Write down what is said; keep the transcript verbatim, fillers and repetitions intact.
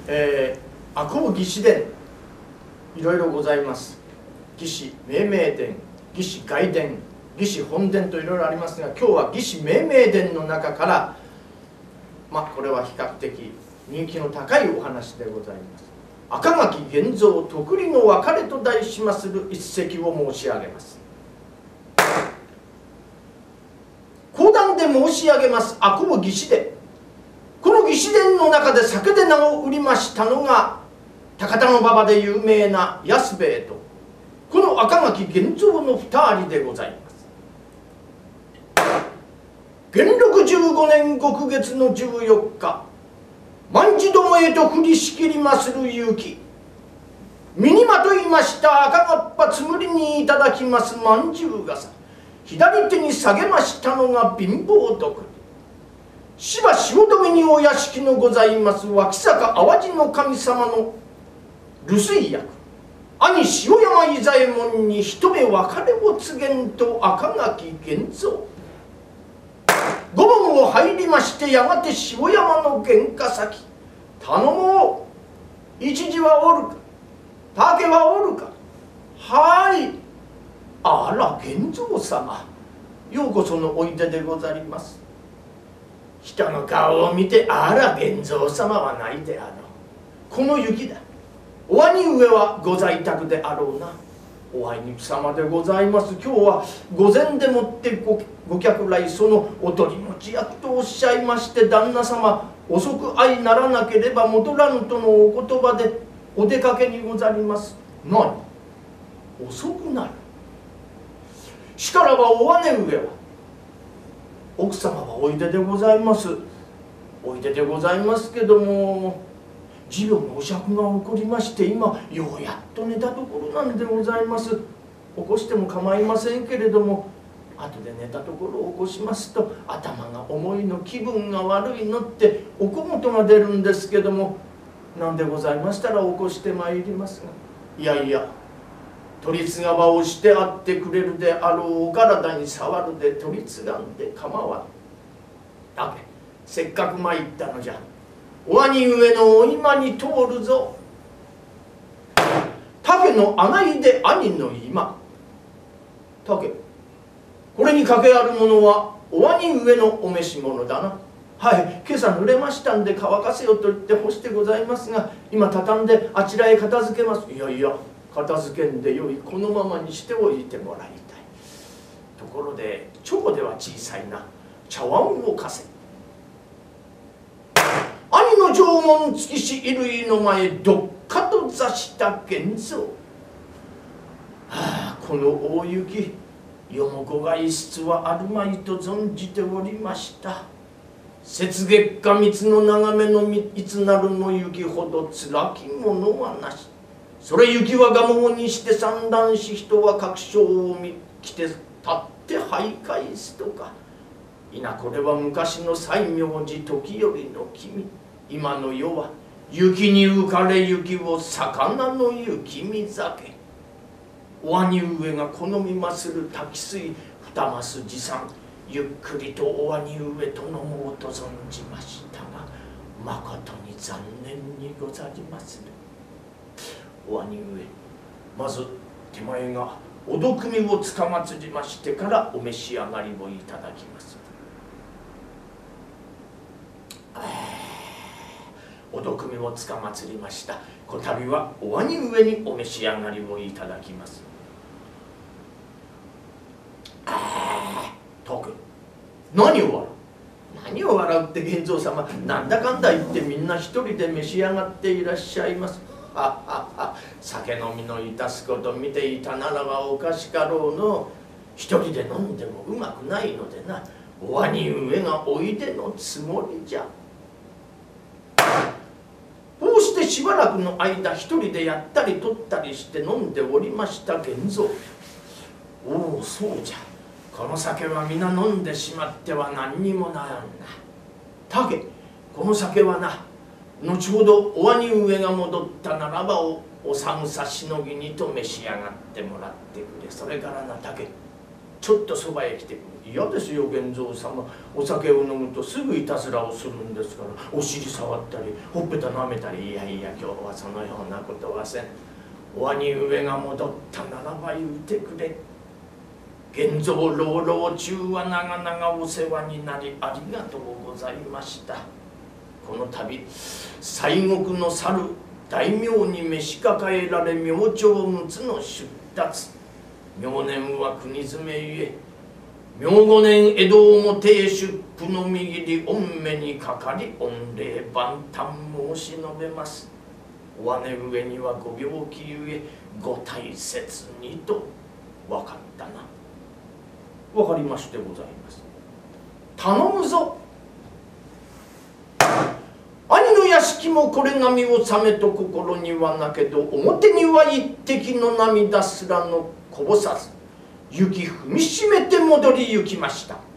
えー、赤穂義士伝いろいろございます。義士命名伝、義士外伝、義士本伝といろいろありますが、今日は義士命名伝の中から、まあこれは比較的人気の高いお話でございます。赤垣源三徳利の別れと題しまする一席を申し上げます。講談で申し上げます赤穂義士伝。この義士伝の中で酒で名を売りましたのが高田馬場で有名な安兵衛とこの赤垣源三の二人でございます。元禄じゅうごねん極月のじゅうよっか、万事どもへと降りしきりまする雪、身にまといました赤がっぱつむりにいただきますまんじゅう傘、左手に下げましたのが貧乏徳利、芝汐留にお屋敷のございます脇坂淡路の神様の留守居役、兄塩山伊左衛門に一目別れを告げんと赤垣源三、御門を入りましてやがて塩山の玄関先、頼もう、一時はおるか、竹はおるか、はい、あら源三様、ようこそのおいででござります。人の顔を見て、あら源三様はないであろう。この雪だ。お兄上はご在宅であろうな。おあいにくさまでございます。今日は午前でもってごご客来、そのお取り持ち役とおっしゃいまして、旦那様遅く相ならなければ戻らぬとのお言葉でお出かけにござります。何、遅くなる。しからばお姉上は、奥様はおいででございます。おいででございますけども、持病のお酌が起こりまして、今ようやっと寝たところなんでございます。起こしても構いませんけれども、後で寝たところを起こしますと頭が重いの、気分が悪いのってお小言が出るんですけども、なんでございましたら起こしてまいりますが、いやいや、取り継がばをしてあってくれるであろうお体に触るで取り継がんで構わん。だけせっかく参ったのじゃ、お兄上のお今に通るぞ。竹の穴井で兄の今。竹、これに掛けあるものはお兄上のお召し物だな。はい、今朝濡れましたんで乾かせよと言って干してございますが、今畳んであちらへ片付けます。いやいや、片付けんでよい、このままにしておいてもらいたい。ところでチョコでは小さいな、茶碗を貸せ。兄の縄文月し衣類の前どっかと座した源三。はあ、この大雪、よもこが一室はあるまいと存じておりました。雪月下密の眺めのいつなるの雪ほどつらきものはなし。それ雪は蒲生にして散乱し、人は確証を見きて立って徘徊すとか。いなこれは昔の西明寺時よりの君。今の世は雪に浮かれ雪を魚の雪見酒。お兄上が好みまする滝水二ます持参、ゆっくりとお兄上と飲もうと存じましたが、まことに残念にござりまする。お兄上、まず手前がお毒味をつかまつりましてからお召し上がりをいただきます。お毒味をつかまつりました。こたびはお兄上にお召し上がりをいただきます。徳、何を笑う何を笑うって源三様、なんだかんだ言ってみんな一人で召し上がっていらっしゃいます。ははは、酒飲みのいたすこと見ていたならばおかしかろうの。一人で飲んでもうまくないのでな、お兄上がおいでのつもりじゃ。こうしてしばらくの間一人でやったり取ったりして飲んでおりました源三。おお、そうじゃ、この酒は皆飲んでしまっては何にもならんな。竹、この酒はな、後ほどお兄上が戻ったならば お, お寒さしのぎにと召し上がってもらってくれ。それからな竹、 ちょっとそばへ来てくる。嫌ですよ源蔵様、お酒を飲むとすぐいたずらをするんですから、お尻触ったりほっぺた舐めたり、いやいや今日はそのようなことはせん。お兄上が戻ったならば言うてくれ。源蔵老老中は長々お世話になりありがとうございました。この度西国の猿大名に召し抱えられ明朝陸奥の出立、明年は国詰めゆえ明五年江戸表へ出府のみぎり御目にかかり御礼万端申し述べます。お姉上にはご病気ゆえご大切にと分かったな。分かりましてございます。頼むぞ。兄の屋敷もこれがみを覚めと心にはなけど、表には一滴の涙すらのこぼさず、雪踏みしめて戻り行きました。